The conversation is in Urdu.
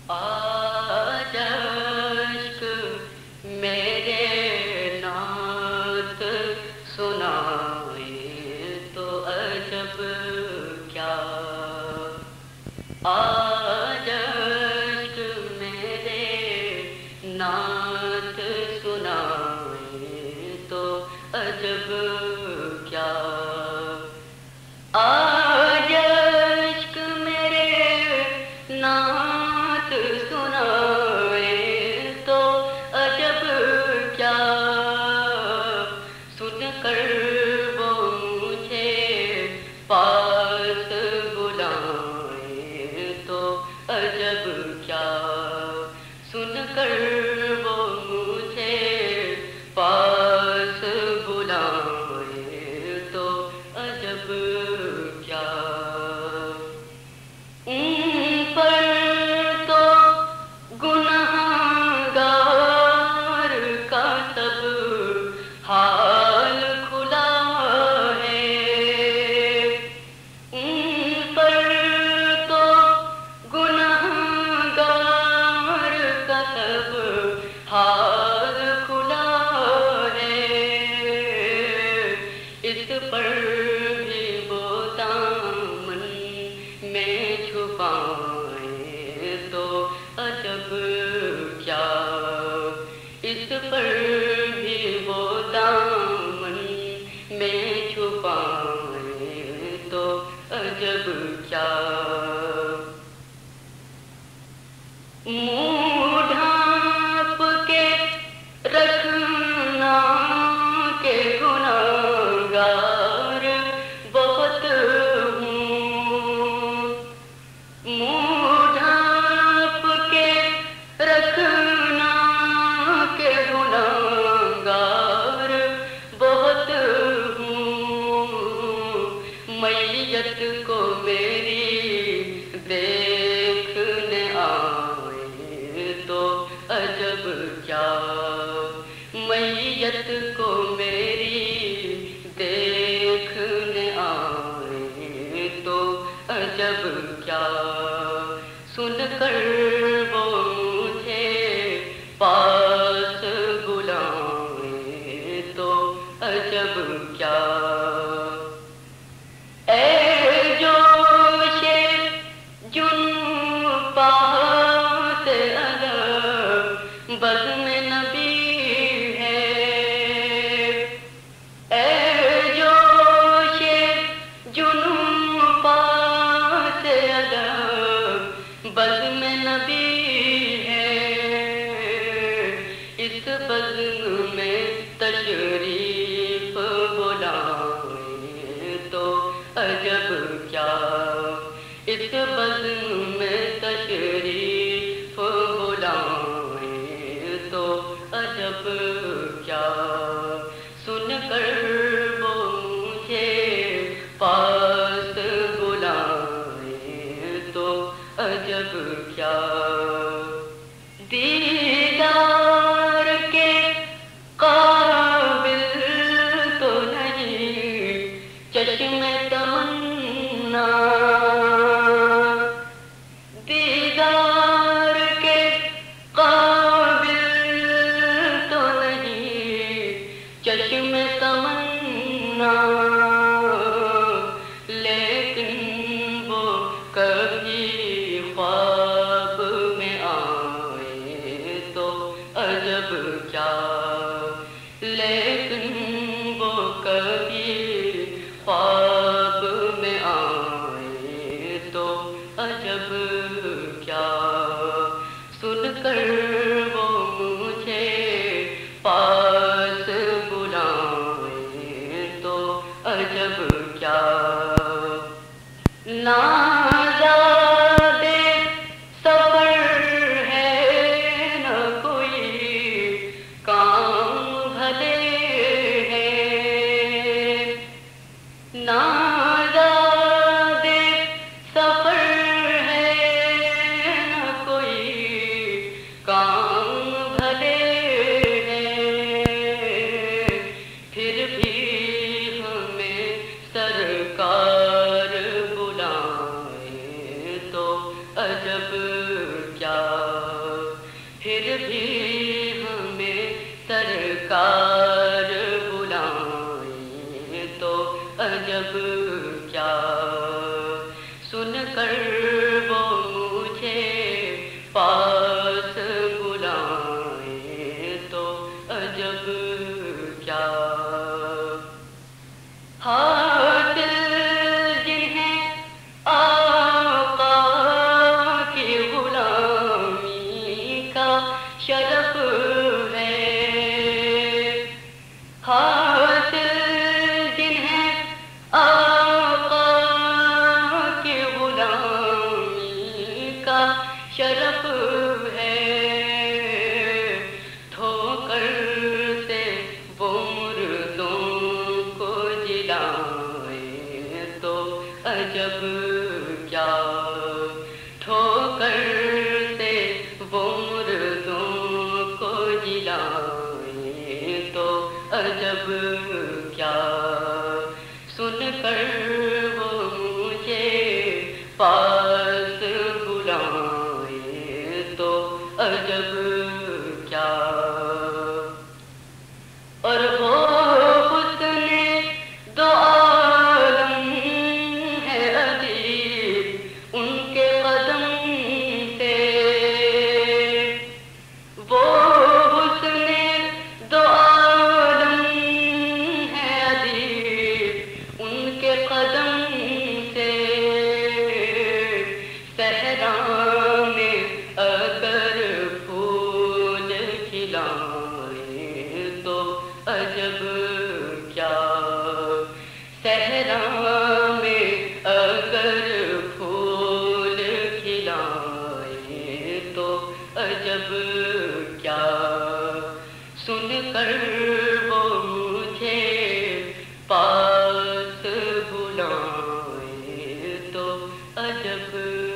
آج اشک میرے نعت سنائے تو عجب کیا، آج اشک میرے نعت سنائے تو عجب کیا، آج عشق میرے نعت سنائے تو عجب کیا، سن کر وہ مجھے پاس بلائے تو عجب کیا، سن کر وہ مجھے پاس بلائے تو عجب کیا، ان پر تو گنہگار کا سب حال کھلا ہے، ان پر تو گنہگار کا سب حال کھلا ہے، اس پر بھی وہ دامن میں چھپائے تو عجب کیا، اس پر بھی وہ دامن میں چھپائے تو عجب کیا، منہ ڈھانپ کے رکھنا کہ گنہگار بہت ہوں، منہ ڈھانپ کے رکھنا کہ گنہگار بہت ہوں، میت کو میری دیکھنے آئے تو عجب کیا، میت کو میری دیکھنے آئے تو عجب کیا، سن کر وہ مجھے پاس بلائے تو عجب کیا، اے جوش جنوں پاس ادب بزم نبی ہے، اے جوش جنوں پاس ادب بزم نبی ہے، اس بزم میں تشریف بلائے تو عجب کیا، اس بزم میں تشریف بلائے تو عجب کیا، سن کر وہ مجھے پاس بلائے تو عجب کیا، دیدار کے قابل تو نہیں چشم تمنا، دیدار کے قابل تو نہیں چشم تمنا، لیکن وہ کبھی خواب میں آئے تو عجب کیا، لیکن وہ کبھی خواب میں آئے شرف ہے، ٹھوکر سے وہ مردوں کو جلائیں تو عجب کیا، ٹھوکر سے وہ مردوں کو جلائیں تو عجب کیا، سن کر وہ مجھے پاس بلائیں تو عجب کیا، اور وہ حسن دو عالم ہے عجیب ان کے قدم سے، وہ حسن دو عالم ہے عجیب ان کے قدم سے، صحرا میں اگر پھول کھلائیں تو عجب کیا، صحرا میں اگر پھول کھلائیں تو عجب کیا، سن کر وہ مجھے پاس بلائیں تو عجب